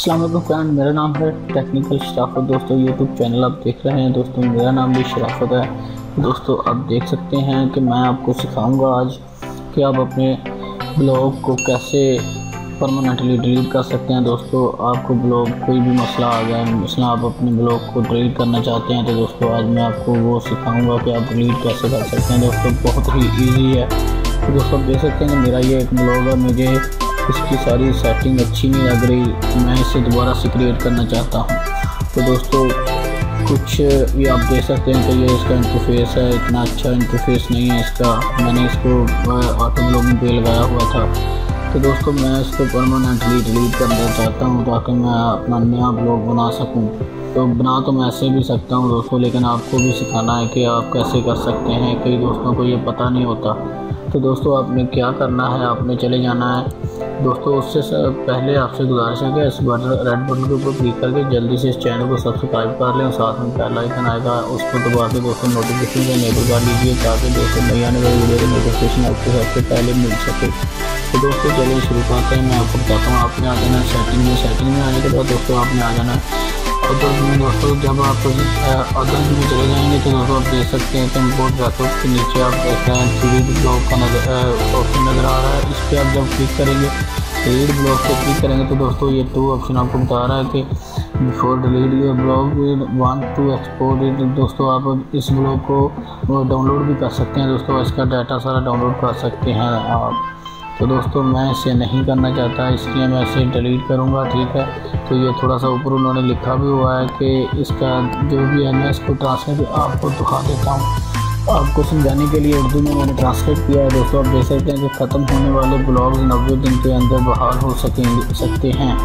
अस्सलाम वालेकुम फ्रेंड, मेरा नाम है टेक्निकल शराफत। दोस्तों यूट्यूब चैनल आप देख रहे हैं। दोस्तों मेरा नाम भी शराफत है। दोस्तों आप देख सकते हैं कि मैं आपको सिखाऊंगा आज कि आप अपने ब्लॉग को कैसे परमानेंटली डिलीट कर सकते हैं। दोस्तों आपको ब्लॉग कोई भी मसला आ गया, मसला आप अपने ब्लॉग को डिलीट करना चाहते हैं, तो दोस्तों आज मैं आपको वो सिखाऊंगा कि आप डिलीट कैसे कर सकते हैं। दोस्तों बहुत ही ईजी है। तो दोस्तों आप देख सकते हैं कि मेरा ये एक ब्लॉग है, मुझे इसकी सारी सेटिंग अच्छी नहीं लग रही, मैं इसे दोबारा से क्रिएट करना चाहता हूँ। तो दोस्तों कुछ ये आप देख सकते हैं कि ये इसका इंटरफेस है, इतना अच्छा इंटरफेस नहीं है इसका। मैंने इसको ऑटो ब्लॉगिंग पे लगाया हुआ था। तो दोस्तों मैं इसको परमानेंटली डिलीट करना चाहता हूँ ताकि मैं अपना नया ब्लॉग बना सकूँ। तो बना तो मैं ऐसे भी सकता हूँ दोस्तों, लेकिन आपको भी सिखाना है कि आप कैसे कर सकते हैं। कई दोस्तों को ये पता नहीं होता। तो दोस्तों आपने क्या करना है, आपने चले जाना है दोस्तों। उससे पहले आपसे गुजारिश है कि इस रेड बटन के ऊपर क्लिक करके जल्दी से इस चैनल को सब्सक्राइब कर लें और साथ में बेल आइकन आएगा उसको दबा के दोस्तों नोटिफिकेशन को इनेबल कर लीजिए ताकि दोस्तों नई आने वाली वीडियो की नोटिफिकेशन आपको सबसे पहले मिल सके। तो दोस्तों चलिए शुरू करते हैं। मैं आपको बताता हूँ, आपने आ जाना है सेटिंग में आने के बाद दोस्तों आपने आ जाना है अदर्स में। दोस्तों जब आप अदर्स में चले जाएंगे तो दोस्तों आप देख सकते हैं कि इम्पोर्ट रेकॉर्ड के नीचे आप देख रहे हैं 3D ब्लॉग का ऑप्शन नज़र आ रहा है। इस पर आप जब क्लिक करेंगे, डिलीट ब्लॉग पे क्लिक करेंगे तो दोस्तों ये 2 ऑप्शन आपको बता रहा है कि before delete your blog want to export it. दोस्तों आप इस ब्लॉग को डाउनलोड भी कर सकते हैं दोस्तों, इसका डाटा सारा डाउनलोड कर सकते हैं आप। तो दोस्तों मैं इसे नहीं करना चाहता, इसलिए मैं इसे डिलीट करूँगा, ठीक है। तो ये थोड़ा सा ऊपर उन्होंने लिखा भी हुआ है कि इसका जो भी है मैं इसको ट्रांसलेट आपको दिखा देता हूँ आपको समझाने के लिए। उर्दू में मैंने ट्रांसलेट किया है दोस्तों। आप देख सकते हैं कि ख़त्म होने वाले ब्लॉग्स 90 दिन के अंदर बहाल हो सकते हैं।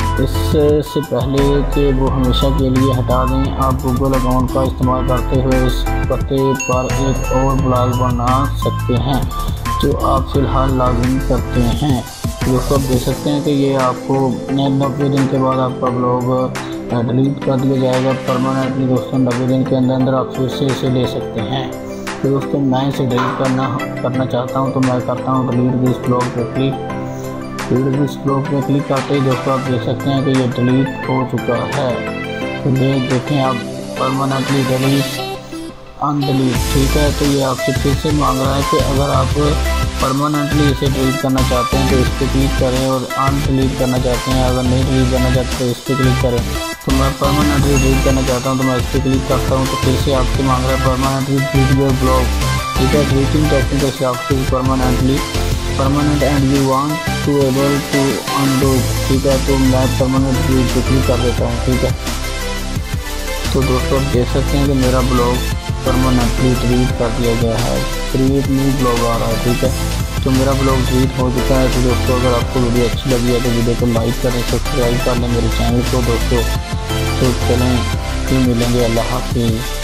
इससे पहले कि वो हमेशा के लिए हटा दें, आप गूगल अकाउंट का इस्तेमाल करते हुए इस पते पर एक और ब्लॉग बना सकते हैं जो आप फ़िलहाल लॉगिन करते हैं। दोस्तों आप देख सकते हैं कि ये आपको 90 दिन के बाद आपका ब्लॉग डिलीट कर दिया जाएगा परमानेंटली। दोस्तों 90 दिन के अंदर आप फिर से इसे ले सकते हैं। तो दोस्तों मैं इसे डिलीट करना चाहता हूं, तो मैं करता हूं डिलीट दिस ब्लॉग पे क्लिक। डिलीट दिस ब्लॉग पे क्लिक करते ही दोस्तों आप देख सकते हैं कि ये डिलीट हो चुका है। तो देखें आप परमानेंटली डिलीट अनडिलीट, ठीक है। तो ये आपसे फिर से मांग रहा है कि अगर आप परमानेंटली इसे डिलीट करना चाहते हैं तो इस पर क्लिक करें, और अनडिलीट करना चाहते हैं अगर नहीं डिलीट करना चाहते तो इस पर क्लिक करें। तो मैं परमानेंटली डिलीट करना चाहता हूं तो मैं इस पर क्लिक करता हूं। तो फिर से आपसे मांग रहा है परमानेंटली डिलीट योर ब्लॉग, ठीक है। डिलीटिंग टेक्निकल शराफत permanent and you want to able to undo, ठीक है। तो मैं परमानेंट डिलीट पर क्लिक कर देता हूँ, ठीक है। तो दोस्तों आप देख सकते हैं कि मेरा ब्लॉग परमानेंटली डिलीट कर दिया गया है, क्रिएट न्यू ब्लॉग आ रहा है, ठीक है। तो मेरा ब्लॉग डिलीट हो चुका है। तो दोस्तों अगर आपको वीडियो अच्छी लगी है तो वीडियो को लाइक करें, सब्सक्राइब कर लें मेरे चैनल को दोस्तों। तो चलें फिर मिलेंगे, अल्लाह हाफिज़।